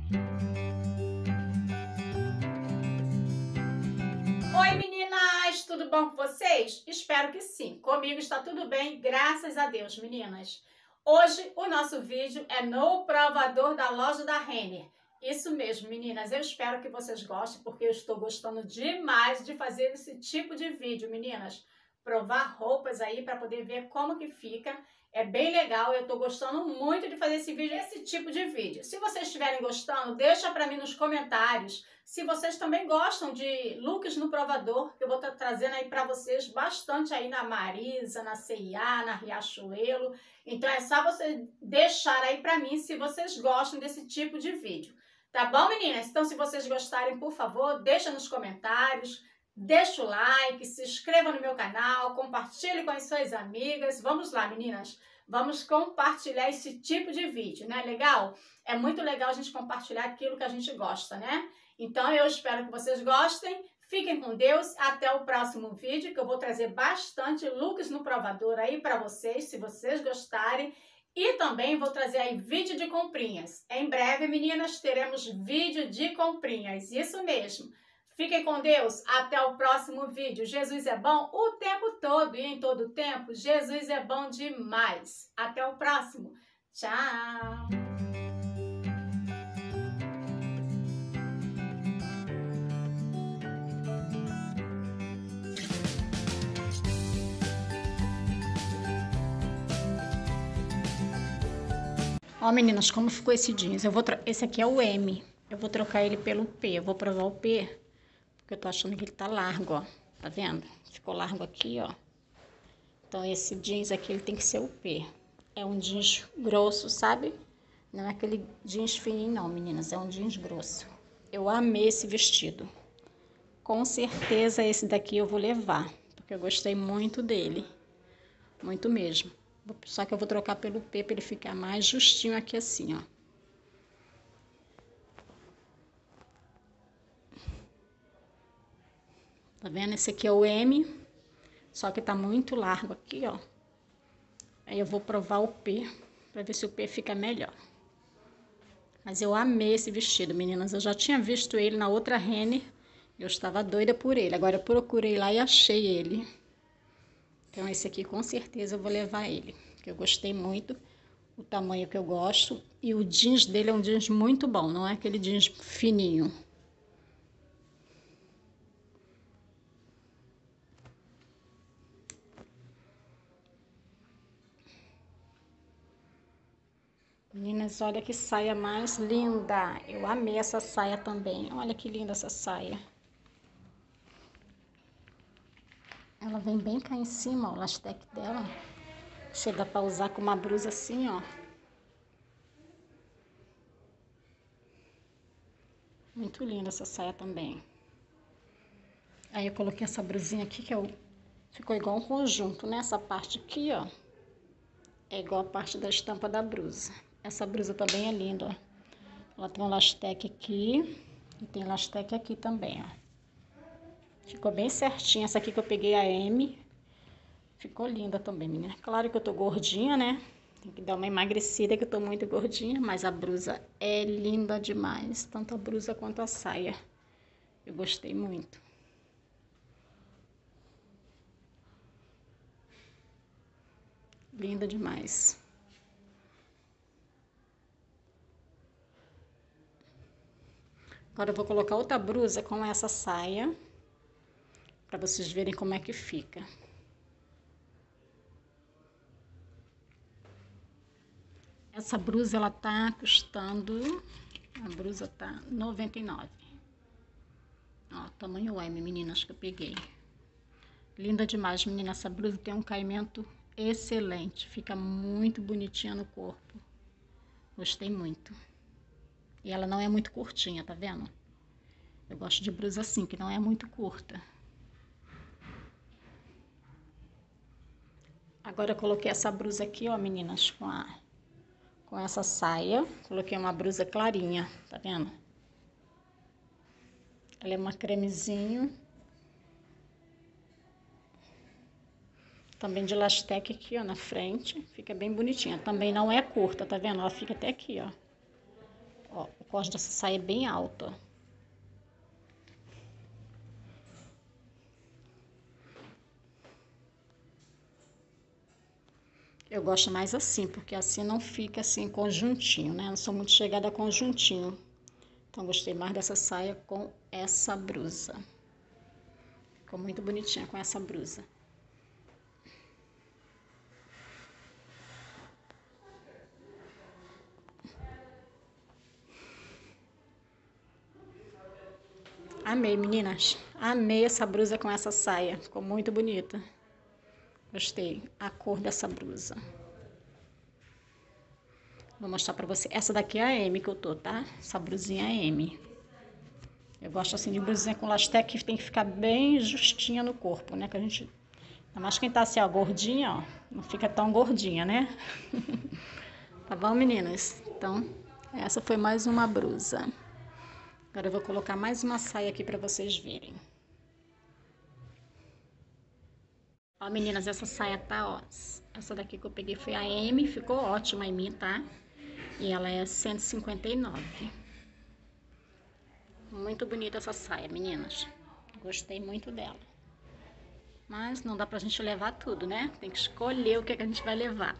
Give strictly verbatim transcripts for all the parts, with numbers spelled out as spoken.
Oi meninas, tudo bom com vocês? Espero que sim, comigo está tudo bem, graças a Deus, meninas. Hoje o nosso vídeo é no provador da loja da Renner. Isso mesmo, meninas, eu espero que vocês gostem, porque eu estou gostando demais de fazer esse tipo de vídeo, meninas. Provar roupas aí para poder ver como que fica. É bem legal, eu tô gostando muito de fazer esse vídeo, esse tipo de vídeo. Se vocês estiverem gostando, deixa para mim nos comentários se vocês também gostam de looks no provador, que eu vou estar trazendo aí para vocês bastante aí na Marisa, na C e A, na Riachuelo. Então é só você deixar aí para mim se vocês gostam desse tipo de vídeo. Tá bom, meninas? Então se vocês gostarem, por favor, deixa nos comentários. Deixa o like, se inscreva no meu canal, compartilhe com as suas amigas. Vamos lá, meninas. Vamos compartilhar esse tipo de vídeo, né? Legal? É muito legal a gente compartilhar aquilo que a gente gosta, né? Então eu espero que vocês gostem. Fiquem com Deus. Até o próximo vídeo, que eu vou trazer bastante looks no provador aí para vocês, se vocês gostarem. E também vou trazer aí vídeo de comprinhas. Em breve, meninas, teremos vídeo de comprinhas. Isso mesmo. Fiquem com Deus, até o próximo vídeo. Jesus é bom o tempo todo e em todo tempo. Jesus é bom demais. Até o próximo. Tchau! Ó, meninas, como ficou esse jeans? Eu vou esse aqui é o M. Eu vou trocar ele pelo P. Eu vou provar o P, porque eu tô achando que ele tá largo, ó. Tá vendo? Ficou largo aqui, ó. Então, esse jeans aqui, ele tem que ser o P. É um jeans grosso, sabe? Não é aquele jeans fininho, não, meninas. É um jeans grosso. Eu amei esse vestido. Com certeza, esse daqui eu vou levar, porque eu gostei muito dele. Muito mesmo. Só que eu vou trocar pelo P para ele ficar mais justinho aqui assim, ó. Tá vendo? Esse aqui é o M, só que tá muito largo aqui, ó. Aí eu vou provar o P, pra ver se o P fica melhor. Mas eu amei esse vestido, meninas. Eu já tinha visto ele na outra Renner, eu estava doida por ele. Agora eu procurei lá e achei ele. Então esse aqui com certeza eu vou levar ele, porque eu gostei muito, o tamanho que eu gosto. E o jeans dele é um jeans muito bom, não é aquele jeans fininho. Meninas, olha que saia mais linda. Eu amei essa saia também. Olha que linda essa saia. Ela vem bem cá em cima, ó, o lastec dela. Chega pra usar com uma blusa assim, ó. Muito linda essa saia também. Aí eu coloquei essa brusinha aqui, que é o... ficou igual um conjunto, né? Essa parte aqui, ó, é igual a parte da estampa da blusa. Essa blusa também é linda, ó. Ela tem um lastec aqui e tem lastec aqui também, ó. Ficou bem certinha. Essa aqui que eu peguei a M. Ficou linda também, menina. Claro que eu tô gordinha, né? Tem que dar uma emagrecida, que eu tô muito gordinha. Mas a blusa é linda demais. Tanto a blusa quanto a saia. Eu gostei muito. Linda demais. Agora eu vou colocar outra blusa com essa saia, para vocês verem como é que fica. Essa blusa, ela tá custando, a blusa tá noventa e nove. Ó, tamanho M, meninas, que eu peguei. Linda demais, menina. Essa blusa tem um caimento excelente. Fica muito bonitinha no corpo. Gostei muito. E ela não é muito curtinha, tá vendo? Eu gosto de blusa assim, que não é muito curta. Agora eu coloquei essa blusa aqui, ó, meninas, com a com essa saia. Coloquei uma blusa clarinha, tá vendo? Ela é uma cremezinho. Também de lastec aqui, ó, na frente. Fica bem bonitinha. Também não é curta, tá vendo? Ela fica até aqui, ó. Ó, o gosto dessa saia bem alta. Eu gosto mais assim, porque assim não fica assim conjuntinho, né? Eu não sou muito chegada a conjuntinho. Então, gostei mais dessa saia com essa blusa. Ficou muito bonitinha com essa blusa. Amei, meninas. Amei essa blusa com essa saia. Ficou muito bonita. Gostei. A cor dessa blusa. Vou mostrar pra você. Essa daqui é a M que eu tô, tá? Essa blusinha é M. Eu gosto assim de blusinha com lastec que tem que ficar bem justinha no corpo, né? Que a gente... Ainda mais quem tá assim, ó, gordinha, ó. Não fica tão gordinha, né? Tá bom, meninas? Então, essa foi mais uma blusa. Agora eu vou colocar mais uma saia aqui pra vocês verem. Ó, meninas, essa saia tá, ó. Essa daqui que eu peguei foi a M, ficou ótima em mim, tá? E ela é cento e cinquenta e nove. Muito bonita essa saia, meninas. Gostei muito dela. Mas não dá pra gente levar tudo, né? Tem que escolher o que, é que a gente vai levar.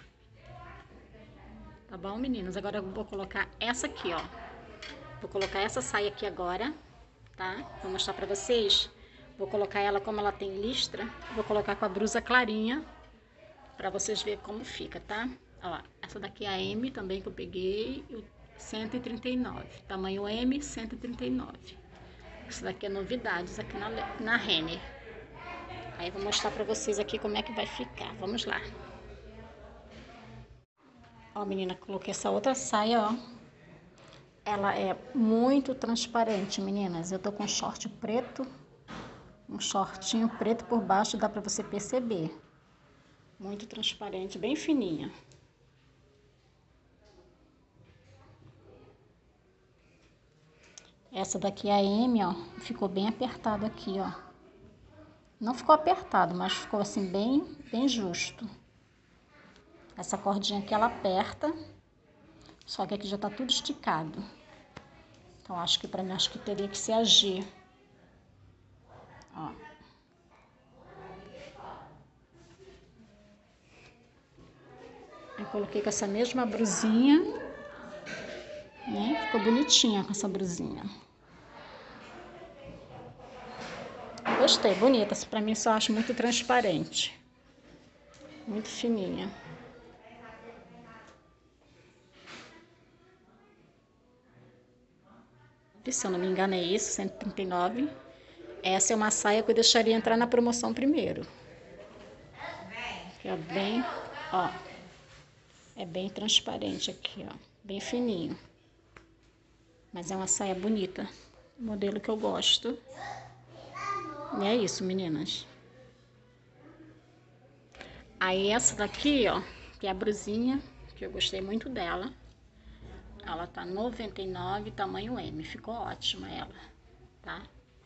Tá bom, meninas? Agora eu vou colocar essa aqui, ó. Vou colocar essa saia aqui agora, tá? Vou mostrar pra vocês. Vou colocar ela como ela tem listra. Vou colocar com a blusa clarinha, pra vocês verem como fica, tá? Ó, essa daqui é a M também que eu peguei, cento e trinta e nove. Tamanho M, cento e trinta e nove. Essa daqui é novidades aqui na, na Renner. Aí eu vou mostrar pra vocês aqui como é que vai ficar. Vamos lá. Ó, menina, coloquei essa outra saia, ó. Ela é muito transparente, meninas. Eu tô com short preto, um shortinho preto por baixo, dá pra você perceber. Muito transparente, bem fininha. Essa daqui é a M, ó. Ficou bem apertado aqui, ó. Não ficou apertado, mas ficou assim bem, bem justo. Essa cordinha aqui ela aperta, só que aqui já tá tudo esticado. Então acho que pra mim acho que teria que ser a G. Ó. Eu coloquei com essa mesma blusinha, né? Ficou bonitinha com essa blusinha. Gostei, bonita. Essa pra mim só acho muito transparente. Muito fininha. Se eu não me engano é isso, cento e trinta e nove. Essa é uma saia que eu deixaria entrar na promoção primeiro. Que é bem, ó. É bem transparente aqui, ó. Bem fininho. Mas é uma saia bonita. Modelo que eu gosto. E é isso, meninas. Aí essa daqui, ó, que é a blusinha, que eu gostei muito dela. Ela tá noventa e nove, tamanho M. Ficou ótima ela, tá?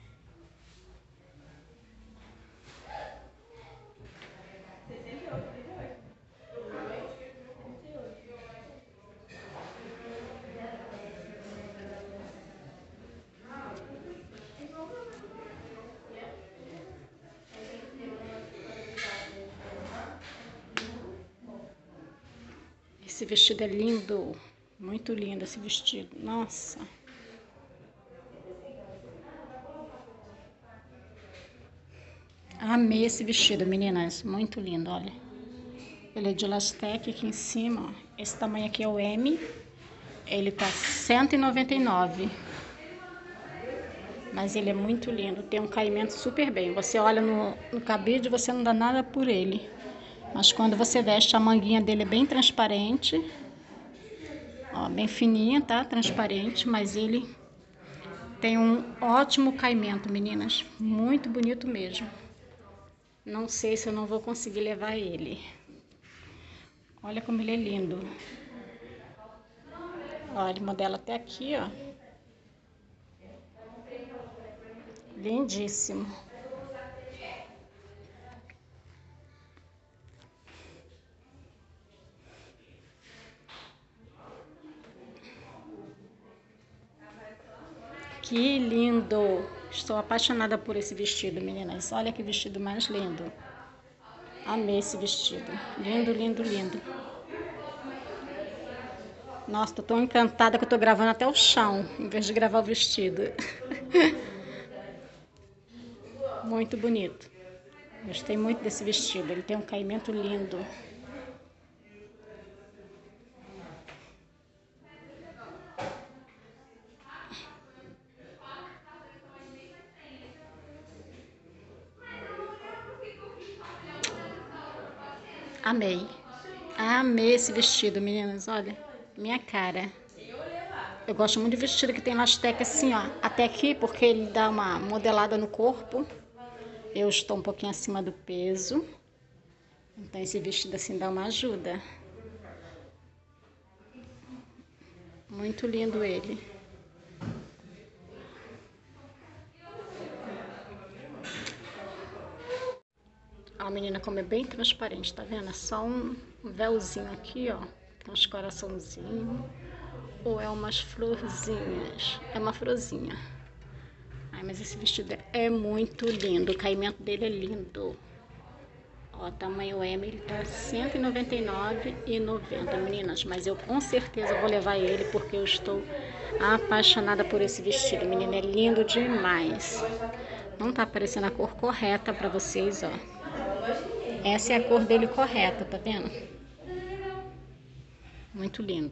Esse vestido é lindo. Muito lindo esse vestido. Nossa. Amei esse vestido, meninas. Muito lindo, olha. Ele é de lastec aqui em cima, ó. Esse tamanho aqui é o M. Ele tá cento e noventa e nove. Mas ele é muito lindo. Tem um caimento super bem. Você olha no, no cabide, você não dá nada por ele. Mas quando você veste, a manguinha dele é bem transparente. Ó, bem fininha, tá? Transparente, mas ele tem um ótimo caimento, meninas. Muito bonito mesmo. Não sei se eu não vou conseguir levar ele. Olha como ele é lindo. Ó, ele modela até aqui, ó. Lindíssimo. Que lindo! Estou apaixonada por esse vestido, meninas. Olha que vestido mais lindo. Amei esse vestido. Lindo, lindo, lindo. Nossa, tô tão encantada que eu tô gravando até o chão, em vez de gravar o vestido. Muito bonito. Gostei muito desse vestido. Ele tem um caimento lindo. Amei. Amei esse vestido, meninas. Olha, minha cara. Eu gosto muito de vestido que tem lastec assim, ó. Até aqui, porque ele dá uma modelada no corpo. Eu estou um pouquinho acima do peso. Então esse vestido assim dá uma ajuda. Muito lindo ele. A menina, como é bem transparente, tá vendo? É só um véuzinho aqui, ó. Tem uns coraçãozinhos. Ou é umas florzinhas. É uma florzinha. Ai, mas esse vestido é muito lindo. O caimento dele é lindo. Ó, tamanho M, ele tá cento e noventa e nove reais e noventa centavos, meninas. Mas eu com certeza vou levar ele porque eu estou apaixonada por esse vestido, menina. É lindo demais. Não tá aparecendo a cor correta pra vocês, ó. Essa é a cor dele correta, tá vendo? Muito lindo.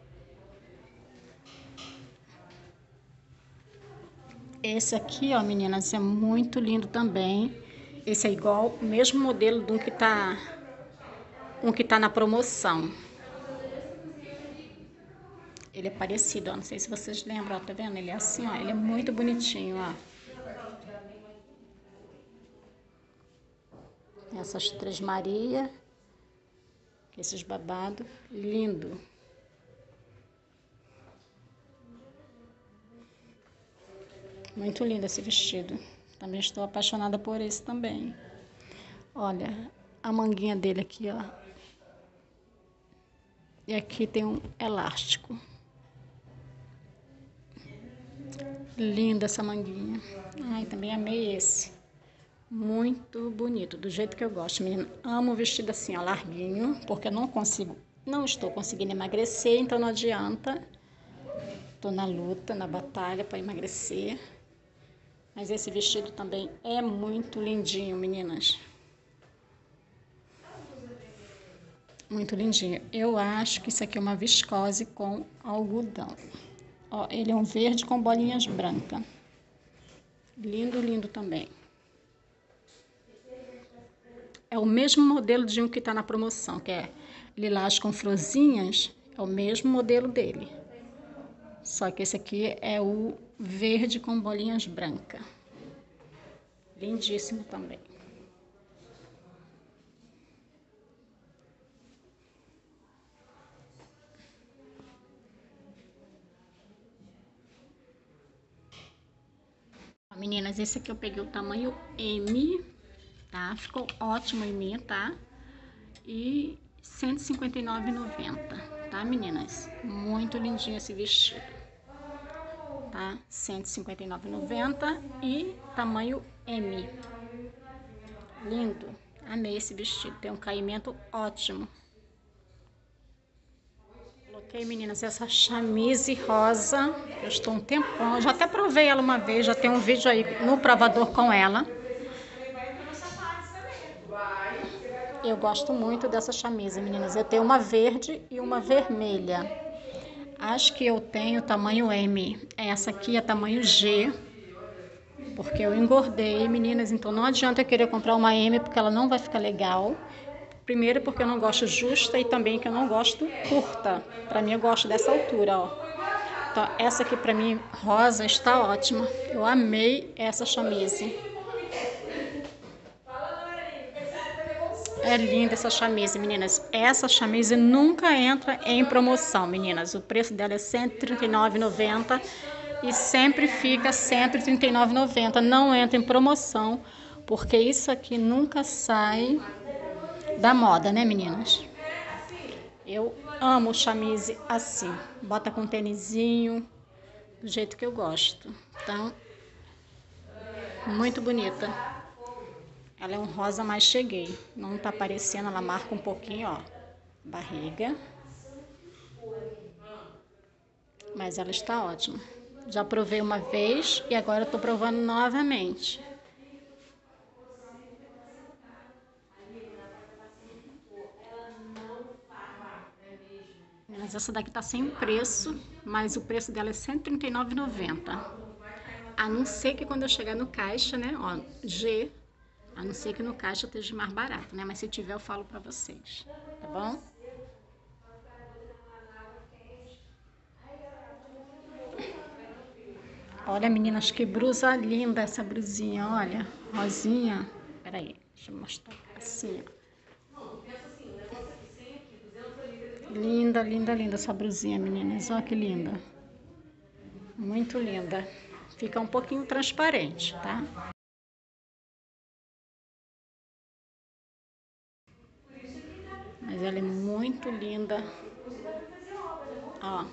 Esse aqui, ó, meninas, é muito lindo também. Esse é igual, o mesmo modelo do que tá, um que tá na promoção. Ele é parecido, ó, não sei se vocês lembram, ó, tá vendo? Ele é assim, ó, ele é muito bonitinho, ó. Essas três Maria, esses babados, lindo. Muito lindo esse vestido. Também estou apaixonada por esse também. Olha, a manguinha dele aqui, ó. E aqui tem um elástico. Linda essa manguinha. Ai, também amei esse. Muito bonito, do jeito que eu gosto, menina. Amo o vestido assim, ó, larguinho, porque eu não consigo, não estou conseguindo emagrecer, então não adianta. Tô na luta, na batalha para emagrecer. Mas esse vestido também é muito lindinho, meninas. Muito lindinho. Eu acho que isso aqui é uma viscose com algodão. Ó, ele é um verde com bolinhas brancas. Lindo, lindo também. É o mesmo modelo de um que tá na promoção, que é lilás com florzinhas. É o mesmo modelo dele. Só que esse aqui é o verde com bolinhas brancas. Lindíssimo também. Meninas, esse aqui eu peguei o tamanho M, tá? Ficou ótimo em mim, tá? E cento e cinquenta e nove reais e noventa centavos, tá, meninas? Muito lindinho esse vestido, tá? cento e cinquenta e nove reais e noventa centavos e tamanho M. Lindo. Amei esse vestido, tem um caimento ótimo. Coloquei, meninas, essa chamise rosa. Eu estou um tempão, eu já até provei ela uma vez, já tem um vídeo aí no provador com ela. Eu gosto muito dessa chamise, meninas. Eu tenho uma verde e uma vermelha. Acho que eu tenho tamanho M. Essa aqui é tamanho G. Porque eu engordei, meninas. Então não adianta eu querer comprar uma M, porque ela não vai ficar legal. Primeiro porque eu não gosto justa e também que eu não gosto curta. Pra mim eu gosto dessa altura, ó. Então essa aqui pra mim, rosa, está ótima. Eu amei essa chamise. É linda essa chamise, meninas. Essa chamise nunca entra em promoção, meninas. O preço dela é cento e trinta e nove reais e noventa centavos e sempre fica cento e trinta e nove reais e noventa centavos. Não entra em promoção, porque isso aqui nunca sai da moda, né, meninas? Eu amo chamise assim. Bota com tênisinho. do jeito que eu gosto. Então, muito bonita. Ela é um rosa mais cheguei. Não tá aparecendo, ela marca um pouquinho, ó, barriga. Mas ela está ótima. Já provei uma vez e agora eu tô provando novamente. Mas essa daqui tá sem preço, mas o preço dela é cento e trinta e nove reais e noventa centavos. A não ser que quando eu chegar no caixa, né, ó, G, a não ser que no caixa esteja mais barato, né, mas se tiver eu falo pra vocês, tá bom? Olha, meninas, que blusa linda essa blusinha, olha, rosinha. Peraí, deixa eu mostrar assim, ó. Linda, linda, linda essa blusinha, meninas. Olha que linda. Muito linda. Fica um pouquinho transparente, tá? Mas ela é muito linda. Ó.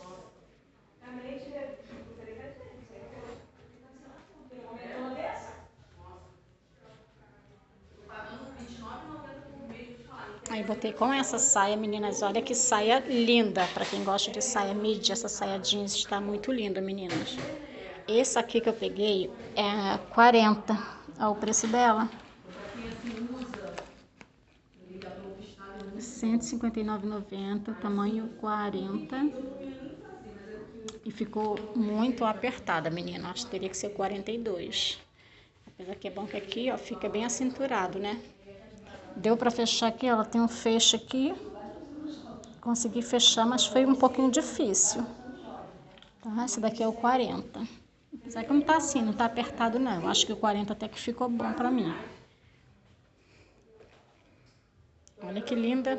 Aí botei com essa saia, meninas. Olha que saia linda. Pra quem gosta de saia midi, essa saia jeans está muito linda, meninas. Esse aqui que eu peguei é quarenta. Olha o preço dela. cento e cinquenta e nove reais e noventa centavos, tamanho quarenta. E ficou muito apertada, menina. Acho que teria que ser quarenta e dois. Apesar que é bom que aqui, ó, fica bem acinturado, né? Deu pra fechar aqui, ela tem um fecho aqui. Consegui fechar, mas foi um pouquinho difícil. Tá? Esse daqui é o quarenta. Apesar que não tá assim, não tá apertado não. Eu acho que o quarenta até que ficou bom pra mim. Olha que linda.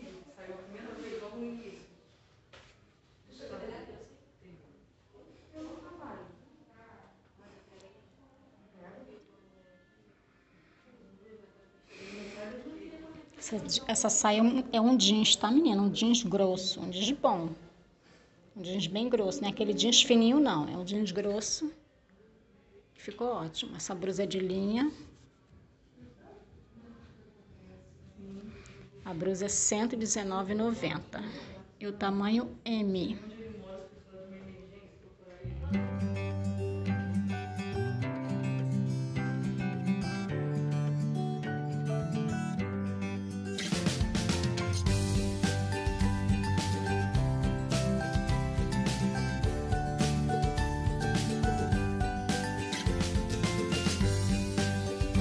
Essa, essa saia é um, é um jeans, tá, menina? Um jeans grosso, um jeans bom. Um jeans bem grosso, não é aquele jeans fininho, não. É um jeans grosso. Ficou ótimo. Essa blusa é de linha. A blusa é cento e dezenove reais e noventa centavos. E o tamanho M.